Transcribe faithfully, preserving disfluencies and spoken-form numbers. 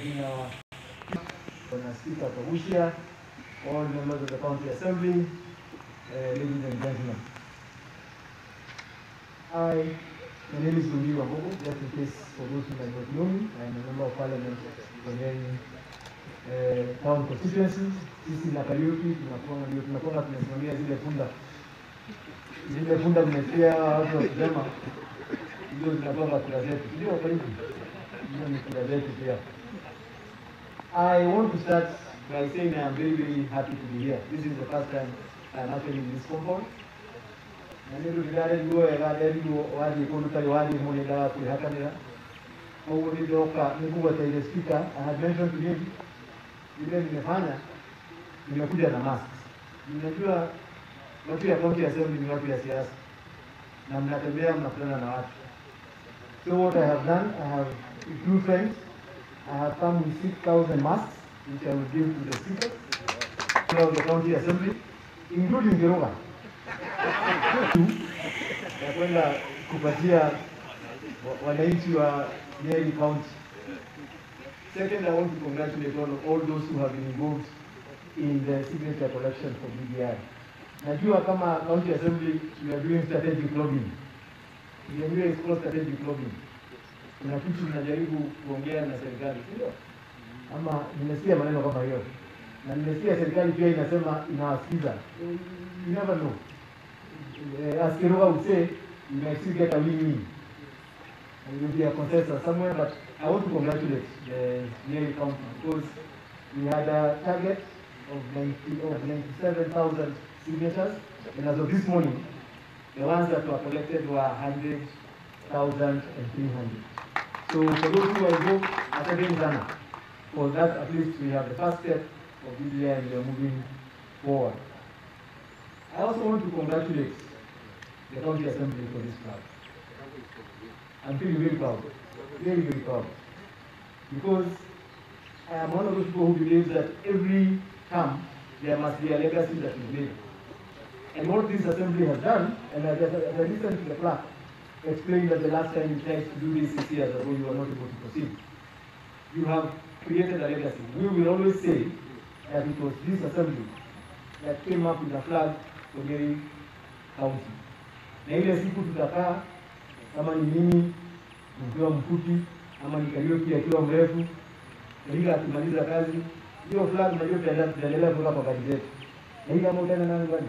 recognizing our Speaker Kabushia, all members of the County Assembly, uh, ladies and gentlemen. I, my name is Ngunjiri Wambugu, just in case for those who might not know me. I am a member of Parliament for Nyeri uh, town constituency. Sisi na Kariuki tunakuwa ndio tunakuwa tunasimamia zile funda. Zile funda zimesikia watu wakisema ndio zinakuwa kura zetu. Ndio kwa hivyo. Ndio ni kura zetu pia. I want to start by saying I am very, very happy to be here. This is the first time I am actually in this compound. I need to regard you as a very wadi political wadi moneda kuhakanira. Over the Oka, the speaker, I had mentioned to him, even in the Hana, in the Kuja masks. Unajua watu ya county assembly ni watu ya siasa. Na mnatembea mnakutana na watu. So what I have done, I have two friends. I have come with six thousand masks, which I will give to the speaker of the county assembly, including the Roga. Ya kwenda kupatia wananchi wa Nyeri County. Second, I want to congratulate all, all those who have been involved in the signature collection for B B I. Najua kama county assembly, we are doing strategic lobbying. We are doing strategic lobbying. Kuna kitu tunajaribu kuongea na serikali, sio? Ama nimesikia maneno kama hiyo. Na nimesikia serikali pia inasema inawasikiza. You never know. Uh, as Kiruga would say, you might still get a win-win. And there will be a consensus somewhere, but I want to congratulate the Nyeri County because we had a target of ninety-seven thousand signatures, and as of this morning, the ones that were collected were one hundred thousand three hundred. So for those who are involved, asante sana. For that, at least we have the first step of B B I and we are moving forward. I also want to congratulate the County Assembly for this proud. I'm feeling very proud, very, very proud. Because I am one of those people who believes that every term there must be a legacy that is made. And what this assembly has done, and as I listened to the clerk, explained that the last time you tried to do this six years ago, you were not able to proceed. You have created a legacy. We will always say that it was this assembly that came up with a flag for Nyeri County. Na ile siku tutakaa kama ni mimi nikiwa mfupi ama ni Kariuki akiwa mrefu, na ile akimaliza kazi, hiyo flag unajua tutaendelea kuweka kwa gari zetu. Na ile kama utaenda nani